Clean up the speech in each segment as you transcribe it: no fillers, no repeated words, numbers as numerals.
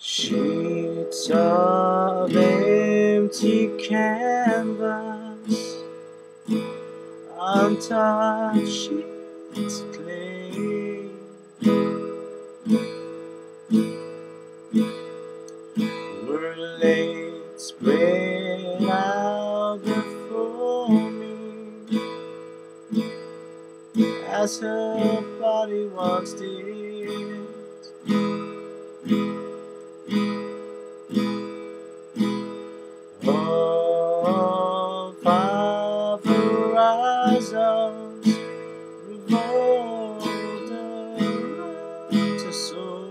Sheets of empty canvas, untouched sheets clean. Were laid spread out before me, as her body once did. Of our horizons revolved around her soul,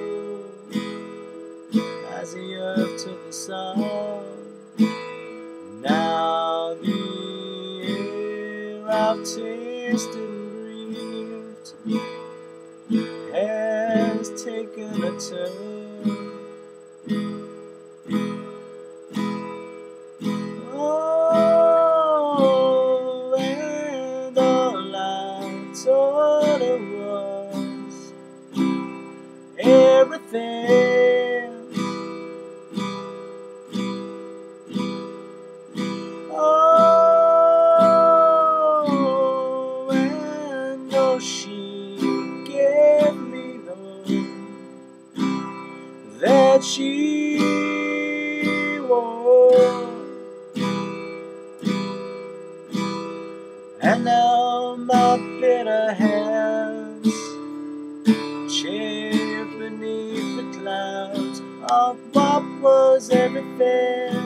as the earth took the sun. Now the air I've tasted and breathed has taken a turn. Oh, and all I thought it was everything. Oh, and all she gave me though that she wore. And now my bitter hands chafe beneath the clouds of what was everything.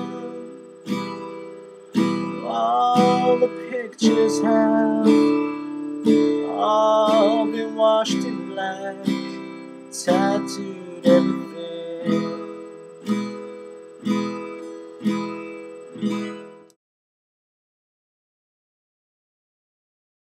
All the pictures have all been washed in black, tattooed everything.